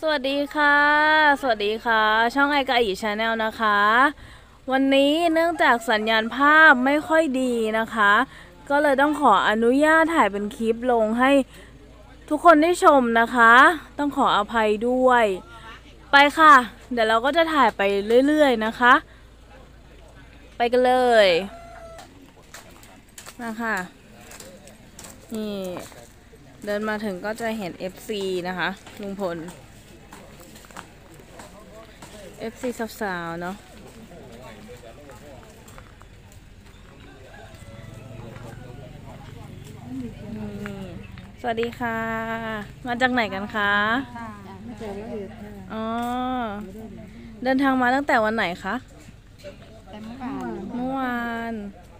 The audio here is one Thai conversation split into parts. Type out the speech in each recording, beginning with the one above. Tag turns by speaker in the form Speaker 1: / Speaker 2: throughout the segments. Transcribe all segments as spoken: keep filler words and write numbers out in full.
Speaker 1: สวัสดีค่ะสวัสดีค่ะช่องไอกาอีชาแนลนะคะวันนี้เนื่องจากสัญญาณภาพไม่ค่อยดีนะคะก็เลยต้องขออนุญาตถ่ายเป็นคลิปลงให้ทุกคนได้ชมนะคะต้องขออภัยด้วยไปค่ะเดี๋ยวเราก็จะถ่ายไปเรื่อยๆนะคะไปกันเลยนะคะนี่เดินมาถึงก็จะเห็น เอฟ ซี นะคะลุงพล เอฟ ซี สาวๆเนาะสวัสดีค่ะมาจากไหนกันคะมาจากละเอียดค่ะอ๋อเดินทางมาตั้งแต่วันไหนคะเมื่อวาน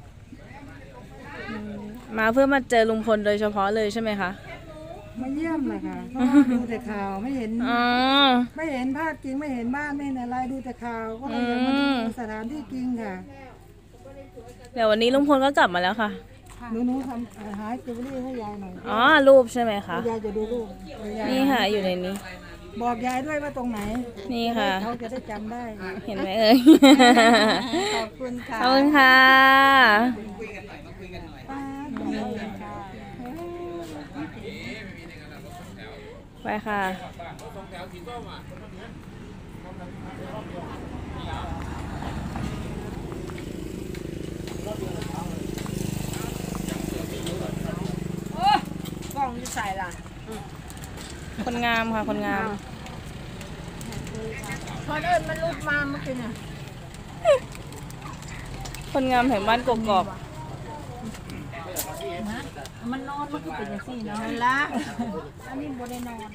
Speaker 1: มาเพื่อมาเจอลุงพลโดยเฉพาะเลยใช่ไหมคะ
Speaker 2: มาเยี่ยมเลยค่ะเพราะว่าดูแต่ข่าวไม่เห็นไม่เห็นภาพจริงไม่เห็นบ้านไม่เห็นอะไรดูแต่ข่าวก็เลยอยากมาดูสถานที่จริงค่ะ
Speaker 1: เดี๋ยววันนี้ลุงพลก็กลับมาแล้วค่ะ
Speaker 2: หนูหนูทำหาจิวเวลรี่ให้ยายหน่อย
Speaker 1: อ๋อรูปใช่ไหมคะ
Speaker 2: ยายจะดูรูป
Speaker 1: นี่ค่ะอยู่ในนี้
Speaker 2: บอกยายด้วยว่าตรงไหน
Speaker 1: นี่ค่ะ
Speaker 2: เขาจะได้จำได้
Speaker 1: เห็นไหมเอ่ย
Speaker 2: ขอบคุณค่ะ
Speaker 1: ขอบคุณค่ะไปค่ะ
Speaker 2: กล้องที่ใส่ล่ะ
Speaker 1: คนงามค่ะคนงาม
Speaker 2: พอเอิญมันลุกมาเมื่อกี้เนี่ย
Speaker 1: คนงามแห่งบ้านกกอก
Speaker 2: มันนอนมันก็เป็นอย่างนี้เนาะละอันนี้บ่ได้นอน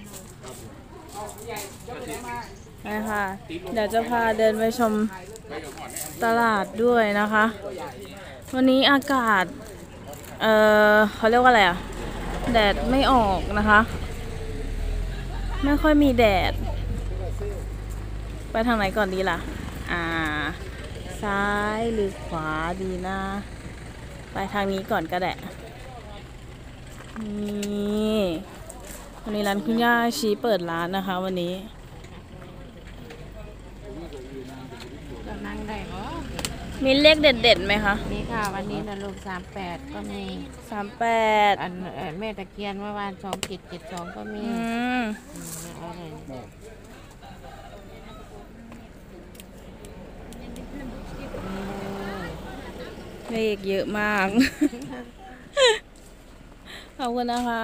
Speaker 1: นะคะเดี๋ยวจะพาเดินไปชมตลาดด้วยนะคะวันนี้อากาศเออเขาเรียกว่าอะไรอะแดดไม่ออกนะคะไม่ค่อยมีแดดไปทางไหนก่อนดีล่ะอ่าซ้ายหรือขวาดีนะไปทางนี้ก่อนก็ได้นี่วันนี้ร้านคุณย่าชี้เปิดร้านนะคะวันนี้
Speaker 2: นั่งได้เหรอ
Speaker 1: มีเลขเด็ดๆไหมคะ
Speaker 2: มีค่ะวันนี้นะลูกสามแปดก็มี
Speaker 1: สามแปด
Speaker 2: อันแม่ตะเคียนเมื่อวานสองเจ็ดเจ็ดสองก็มี
Speaker 1: อืมเลขเยอะมากขอบคุณนะคะ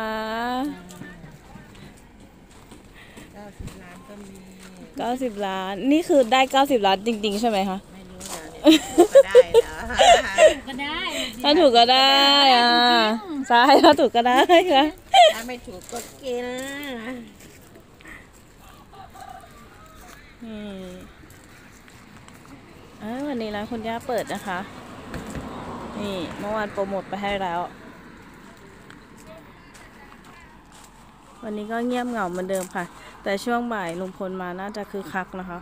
Speaker 2: เก้าสิบล้านก็มี
Speaker 1: เก้าสิบล้านนี่คือได้เก้าสิบล้านจริงๆใช่ไหมคะ
Speaker 2: ไม่รู้เดี๋ยวนี้ก็ได้
Speaker 1: ถ้าถูกก็ได้อ่ะใช่ถ้าถูกก็ได้ค่ะ
Speaker 2: ถ้าไม่ถูกก็กิน
Speaker 1: อืมอ่าวันนี้ร้านคุณย่าเปิดนะคะนี่เมื่อวานโปรโมทไปให้แล้ววันนี้ก็เงียบเหงาเหมือนเดิมค่ะแต่ช่วงบ่ายลุงพลมาน่าจะคือคักนะคะ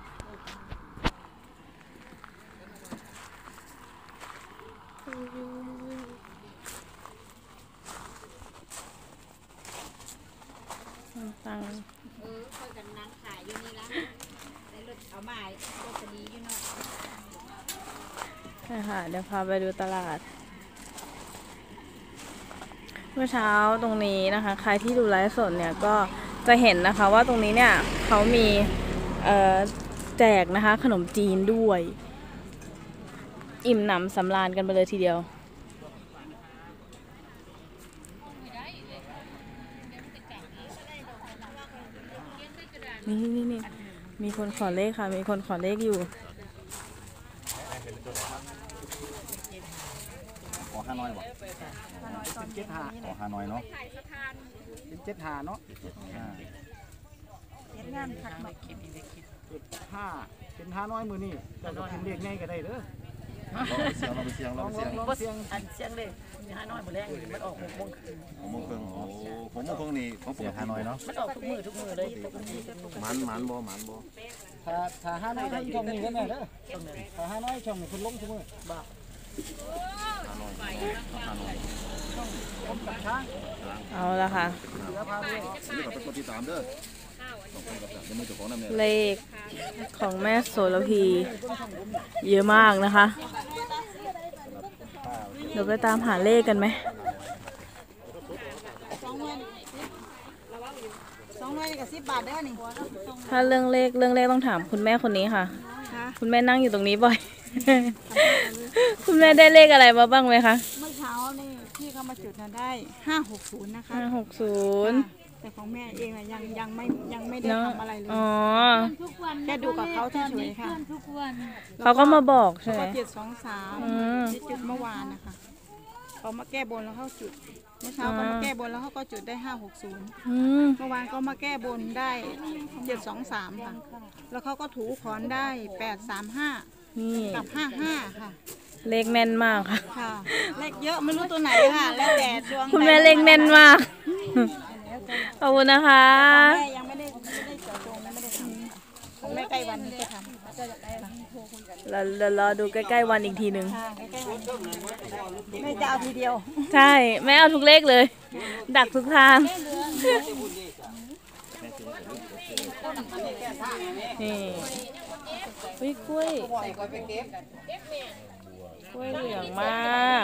Speaker 1: ตัง
Speaker 3: เออเขาจะนั่งขายอยู่นี่ละในรถเอามาก็จะดีอยู่เนาะ
Speaker 1: ใช่ค่ะเดี๋ยวพาไปดูตลาดเมื่อเช้าตรงนี้นะคะใครที่ดูไลฟ์สดเนี่ยก็จะเห็นนะคะว่าตรงนี้เนี่ยเขามีแจกนะคะขนมจีนด้วยอิ่มหนำสำราญกันไปเลยทีเดียวนี่นี่นี่มีคนขอเลขค่ะมีคนขอเลขอยู่
Speaker 4: ขอห้าน้อยบ่เป็นเจ็ดหาขอห้าน้อยเนาะเป็นเจ็ดหาเนาะเจ็ดห้า
Speaker 2: เฮ็ดงานพักมาคิดดีคิด
Speaker 4: เจ็ดห้าเป็นห้าน้อยมือนี่แต่ก็เป็นเลขง่ายก็ได้เด้อเสียงเราไปเสียงเราไปเสียง
Speaker 2: เราเสียงอันเสียงเลขมีห้าน้อยหมดแรงมันออกหกโมง
Speaker 4: หกโมงครึ่งโอ้หกโมงครึ่งนี่เขาเสียห้าน้อยเนาะ
Speaker 2: มันออกทุกมือทุกมือเลย
Speaker 4: มันมันบ่มันบ่
Speaker 2: ถ้าถ้าห้าน้อยช่องนี้ก็แม่เด้อถ้าห้าน้อยช่องนี้คุณลงทุกมือบ่
Speaker 1: เอาละค่ะ
Speaker 4: นี่ก็เป็นคนที่สามเด้อ
Speaker 1: เลขของแม่โสระพีเยอะมากนะคะ เดี๋ยวไปตามหาเลขกันไหม
Speaker 2: สองหน่วยสองหน่วยกับสิบบาทได้นี่
Speaker 1: ถ้าเรื่องเลขเรื่องเลขต้องถามคุณแม่คนนี้ค่ะ
Speaker 2: ค่ะ
Speaker 1: คุณแม่นั่งอยู่ตรงนี้บ่อย คุณแม่ได้เลขอะไรมาบ้างไหมคะ
Speaker 2: เมื่อเช้านี่พี่เขามาจุดน่ะได้ห้าหกศูนย์นะคะ
Speaker 1: ห้าหกศูนย์
Speaker 2: แต่ของแม่เองอะยังยังไม่ยังไม่ได้
Speaker 1: เนาะ
Speaker 2: ทำอะไรเลย
Speaker 1: อ๋อ
Speaker 3: ทุกวัน
Speaker 2: แค่ดูกับเขาเฉยๆค่ะ
Speaker 3: ทุกวัน
Speaker 1: เขาก็มาบอกใช่
Speaker 2: แล้ว
Speaker 1: ไหม
Speaker 2: ก็เจ็ดสองสาม
Speaker 1: อืม
Speaker 2: ที่จุดเมื่อวานนะคะเขามาแก้บนแล้วเขาจุดเมื่อเช้าเขามาแก้บนแล้วเขาก็จุดได้ห้าหกศูนย์
Speaker 1: อืม
Speaker 2: เมื่อวานก็มาแก้บนได้เจ็ดสองสามค่ะ แล้วเขาก็ถูขอนได้แปดสามห้า
Speaker 1: นี่
Speaker 2: กับห้าห้าค่ะ
Speaker 1: เลขแน่นมากค่ะ
Speaker 2: ค่ะ เลขเยอะไม่รู้ตัวไหนค่ะ แล้วแต่ดวง
Speaker 1: คุณแม่เลขแน่นมาก ขอบคุณนะคะ
Speaker 2: แม่ยังไม่ได้ไม่ได้เจาะจงนะไม่ได้ทำของแม่ใกล้วันนี้จะทำ
Speaker 1: เราเรารอดูใกล้ๆวันอีกทีหนึ่ง
Speaker 2: ค่ะใกล้ๆวันแม่จะเอาทีเดียว
Speaker 1: ใช่ แม่เอาทุกเลขเลย ดักทุกทาง นี่อุ้ยกล้วยกล้วยเหลืองมาก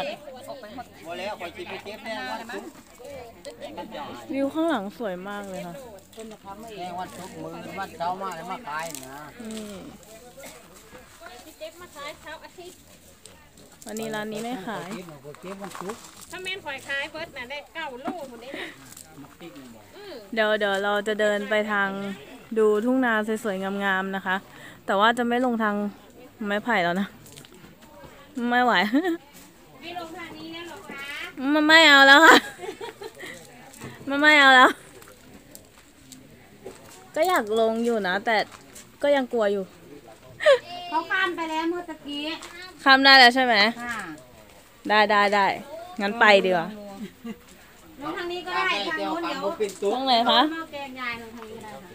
Speaker 1: วิวข้างหลังสวยมากเลยค่ะ
Speaker 4: แค่วันศุกร์มือวันเช้ามาเลยมาขายนะ
Speaker 1: นี่
Speaker 3: เจ็บมาขายเช้าอาทิตย์
Speaker 1: วันนี้ร้านนี้ไม่ขาย
Speaker 4: เก็บเอาเก็บวันศุกร์
Speaker 3: ถ้าแม่นข่อยขายเบิร์ดน่ะได้เก้าลูกหมดเลยน่ะ
Speaker 1: เดี๋ยวเดี๋ยวเราจะเดินไปทางดูทุ่งนาสวยๆงามๆนะคะ แต่ว่าจะไม่ลงทางไม้ไผ่แล้วนะ ไม่ไหว
Speaker 3: ไม่ลงทางนี้นะหรอกคะ
Speaker 1: มันไม่เอาแล้วค่ะ มันไม่เอาแล้ว ก็อยากลงอยู่นะ แต่ก็ยังกลัวอยู่
Speaker 3: เขาข้ามไปแล้วเมื่อตะกี้
Speaker 1: ข้ามได้แล้วใช่ไหม
Speaker 3: ค่ะ
Speaker 1: ได้ได้ได้ งั้นไปดีกว่า
Speaker 3: ลงทางนี้ก็ได้ทางโน้นเดี๋ยว
Speaker 1: ตรงไหนคะ
Speaker 3: หม้อแกงยายลงทางนี้ก็ได้ค่ะ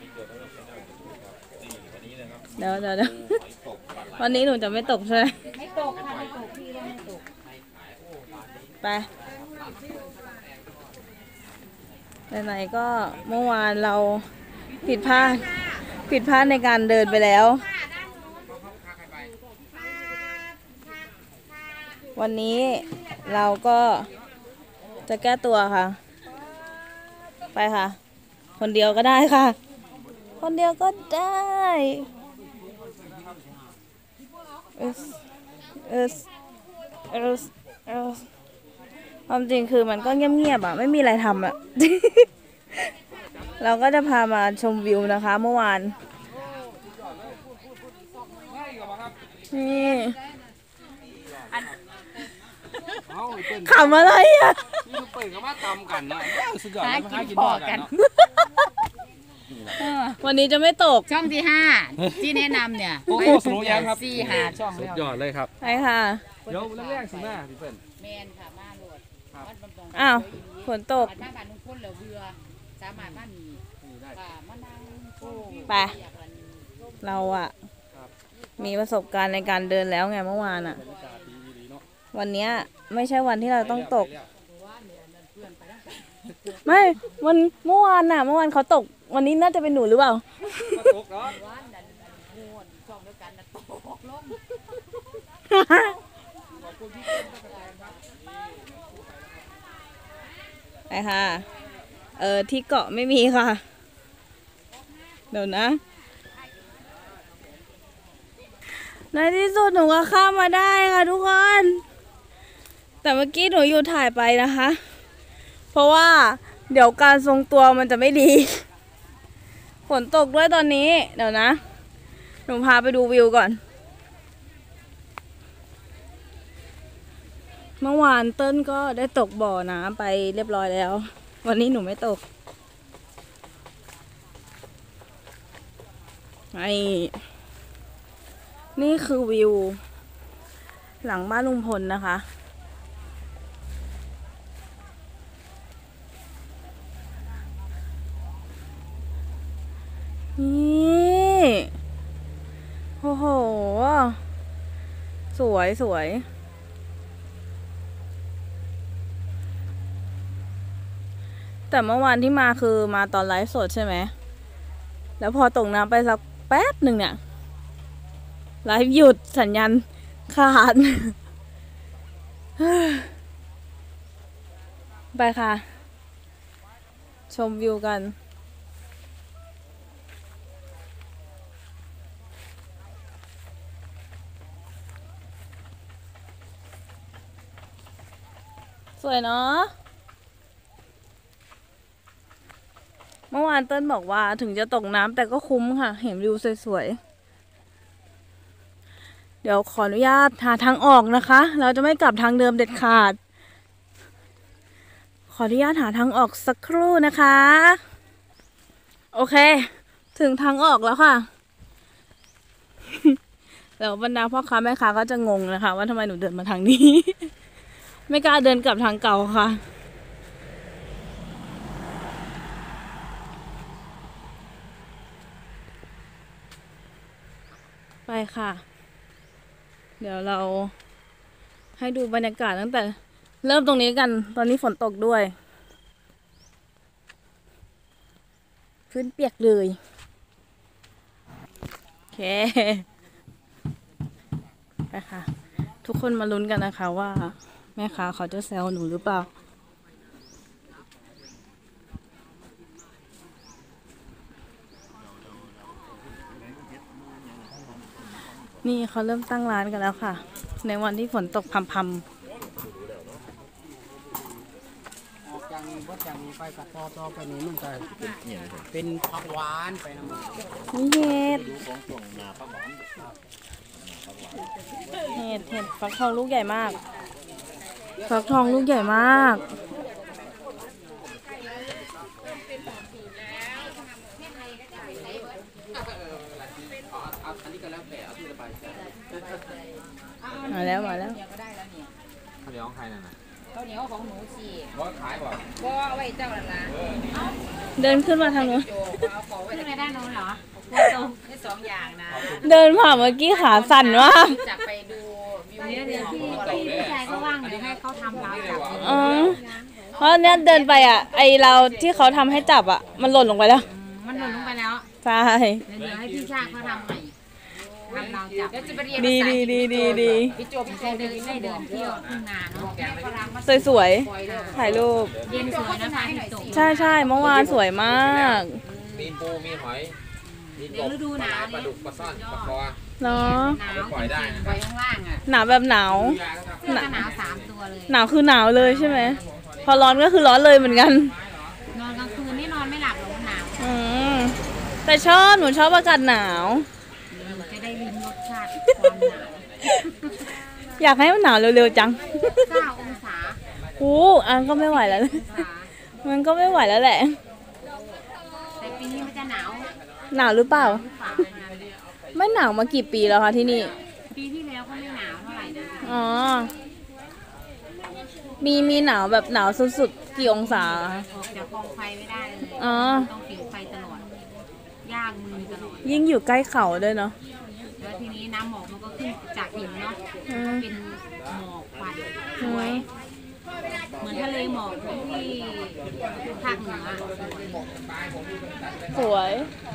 Speaker 1: เดี๋ยวเดี๋ยวเดี๋ยว วันนี้หนูจะไม่ตกใช่ไหม
Speaker 3: ไม่ตกค่ะไม่ตกพี่ก็ไม่ตก
Speaker 1: ไปไหนๆก็เมื่อวานเราผิดพลาด ผิดพลาดในการเดินไปแล้ว วันนี้เราก็จะแก้ตัวค่ะ ไปค่ะ คนเดียวก็ได้ค่ะ คนเดียวก็ได้เอสเอสเอสเอสความจริงคือมันก็เงียบๆอ่ะ ไม่มีอะไรทำอ่ะ เราก็จะพามาชมวิวนะคะ เมื่อวานนี่ขำอะไรอ่ะ
Speaker 5: นี่เปิดก็มาตำกันเนาะสุดยอดเลยมาหากินบ่อกันเนาะ
Speaker 1: วันนี้จะไม่ตก
Speaker 6: ช่องที่ห้าที่แนะนำเนี่ย
Speaker 5: โอ้โหสโลยังครับ
Speaker 6: สี่หาช่อง
Speaker 5: สุ
Speaker 6: แล้
Speaker 5: ด
Speaker 6: วย
Speaker 5: อดเลยครับ
Speaker 1: ไปค่ะ
Speaker 5: เดี๋ยวแรกๆสิมาพี่เปิ้ล
Speaker 6: แมนค่ะมาโหลดวัดบำปอง
Speaker 1: อ้าวฝนตก
Speaker 6: บ้านบ้านลุงพลเหลือเรือสามารถบ้านมีค่ะมานั่งโอ้
Speaker 1: ไป เราอะมีประสบการณ์ในการเดินแล้วไงเมื่อวานอะวันเนี้ยไม่ใช่วันที่เราต้องตก ไม่วันเมื่อวานน่ะ เมื่อวานเขาตก วันนี้น่าจะเป็นหนูหรือเปล่า
Speaker 5: ตกเนาะ
Speaker 6: ช่องเดียวกันนะตกลง
Speaker 1: ไปค่ะ เออที่เกาะไม่มีค่ะ เดี๋ยวนะ ในที่สุดหนูก็ข้ามมาได้ค่ะทุกคน แต่เมื่อกี้หนูอยู่ถ่ายไปนะคะ เพราะว่าเดี๋ยวการทรงตัวมันจะไม่ดี ฝนตกด้วยตอนนี้ เดี๋ยวนะ หนูพาไปดูวิวก่อน เมื่อวานเติ้ลก็ได้ตกบ่อน้ำไปเรียบร้อยแล้ว วันนี้หนูไม่ตกไอ้นี่คือวิว หลังบ้านลุงพลนะคะ นี่โอ้โห สวยสวย แต่เมื่อวานที่มาคือมาตอนไลฟ์สดใช่ไหมแล้วพอตกน้ำไปสักแป๊บหนึ่งเนี่ยไลฟ์หยุดสัญญาณขาด ไปค่ะ ชมวิวกัน สวยเนาะ เมื่อวานเติ้ลบอกว่าถึงจะตกน้ำแต่ก็คุ้มค่ะ เห็นวิวสวยๆ เดี๋ยวขออนุญาตหาทางออกนะคะ เราจะไม่กลับทางเดิมเด็ดขาด ขออนุญาตหาทางออกสักครู่นะคะ โอเค ถึงทางออกแล้วค่ะ แล้วบรรดาพ่อค้าแม่ค้าก็จะงงนะคะ ว่าทำไมหนูเดินมาทางนี้ ไม่กล้าเดินกลับทางเก่าค่ะ ไปค่ะ เดี๋ยวเราให้ดูบรรยากาศตั้งแต่เริ่มตรงนี้กัน ตอนนี้ฝนตกด้วย พื้นเปียกเลย โอเค ไปค่ะ ทุกคนมาลุ้นกันนะคะว่าแม่ค้าเขาจะแซวหนูหรือเปล่า นี่เขาเริ่มตั้งร้านกันแล้วค่ะ ในวันที่ฝนตกพรำ
Speaker 4: ออกจากนี้วัดจากนี้ไปกับต่อต่อไปนี้มันจะเป็นผักหวานไปนะมัน
Speaker 1: ๆนี่เห็ดเห็ดเห็ดฟักทองลูกใหญ่มาก ฟักทองลูกใหญ่มาก มาแล้วมาแล้ว
Speaker 6: เดี๋ยวก็ได้แล้วเนี่ย
Speaker 5: ข้าวเหนียวของใครนั่นน่ะ
Speaker 6: ข้าวเหนียวของหนูสิ
Speaker 5: ว่าขายบ่
Speaker 6: ก็เอาไว้เจ้าละละ
Speaker 1: เดินขึ้นมาทางนู้น
Speaker 6: โจเอาของไว้ในด้านโน้นเหรอได้สองอย่างนะ
Speaker 1: เดินผ่านเมื่อกี้ขาสั่นมาก
Speaker 6: จะไปดูวิวเดี๋ยวพี่พี่ชายก็ว่างเดี๋ยวให้เขาทำร้านจับ
Speaker 1: อ๋อ เพราะเนี้ยเดินไปอ่ะ ไอเราที่เขาทำให้จับอ่ะ มันหล่นลงไปแล้ว
Speaker 6: มันหล่นลงไปแล้ว
Speaker 1: ใช่
Speaker 6: เดี๋ยวให้พี่ชายเขาทำใหม่ทำเราจับแล้วจะไปเรียน
Speaker 1: ดีดีดีดีดี
Speaker 6: พี่โจพี่โจเดินได้เดินเที่ยวทุ่งนาเนาะแกก็รักมา
Speaker 1: สวย
Speaker 6: ปล่อยเลย
Speaker 1: ๆ ถ่ายรูป
Speaker 6: เย็นสวยนะคะพี่โจ
Speaker 1: ใช่ใช่เมื่อวานสวยมาก
Speaker 5: มีปูมีหอยมีก
Speaker 6: เดี๋ยว
Speaker 5: บ
Speaker 6: ฤดูหนาว
Speaker 5: ปลา
Speaker 6: เนี่ย
Speaker 5: ดุกปลาซ่อนปลาคอ
Speaker 1: เนาะ
Speaker 6: หนาวจริงๆไว้ข้างล่างอ่ะ
Speaker 1: หนาวแบบหนาว
Speaker 6: เสื้อกันหนาวสามตัวเลย
Speaker 1: หนาวคือหนาวเลยใช่ไหม พอร้อนก็คือร้อนเลยเหมือนกัน
Speaker 6: นอนกลางคืนนี่นอนไม่หลับหรอกหนาว
Speaker 1: อืมแต่ชอบหนูชอบอากาศหนาว
Speaker 6: จะได้ลิ้มรสชาติความหนาว
Speaker 1: อยากให้มันหนาวเร็วๆจัง
Speaker 6: เก้าองศา
Speaker 1: อู้อันก็ไม่ไหวแล้ว
Speaker 6: องศา
Speaker 1: มันก็ไม่ไหวแล้วแหละ
Speaker 6: แต่ปีนี้มันจะหนาว
Speaker 1: หนาวหรือเปล่า
Speaker 6: หรือเปล่านะ
Speaker 1: ไม่หนาวมากี่ปีแล้วคะที่นี่
Speaker 6: ปีที่แล้วก็ไม่หนาวเท่าไหร่นะ
Speaker 1: อ๋อ มีมีหนาวแบบหนาวสุดๆ กี่องศาคะ
Speaker 6: ออกจากกองไฟไม่ได้เลย
Speaker 1: อ๋อ
Speaker 6: ต้องผิวไฟตลอดย่างมือตลอด
Speaker 1: ยิ่งอยู่ใกล้เขาด้วยเนาะ
Speaker 6: แล้วทีนี้น้ำหมอกมันก็ขึ้นจากหินเนาะ
Speaker 1: อืม
Speaker 6: เป็นหมอกควันสวย เหมือนทะเลหมอกที่ภาคเหนืออะสวย
Speaker 1: สวย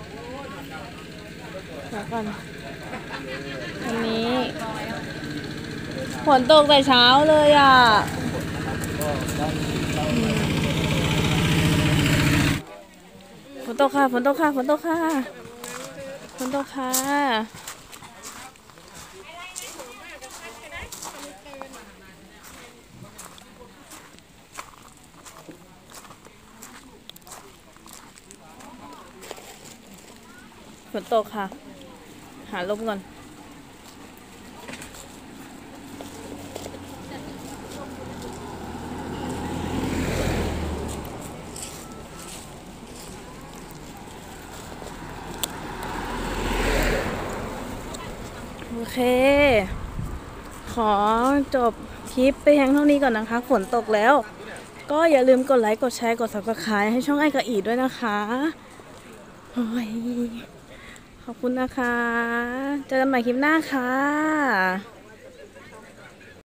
Speaker 1: แล้วกันวันนี้ฝนตกแต่เช้าเลยอ่ะฝนตกค่ะฝนตกค่ะฝนตกค่ะฝนตกค่ะฝนตกค่ะ หาลมก่อน โอเค ขอจบคลิปไปเพียงเท่านี้ก่อนนะคะ ฝนตกแล้ว ก็อย่าลืมกดไลค์ กดแชร์ กด ซับสไครบ์ ให้ช่องไอ้กะอีด้วยนะคะโอ้ยขอบคุณนะคะ เจอกันใหม่คลิปหน้าค่ะ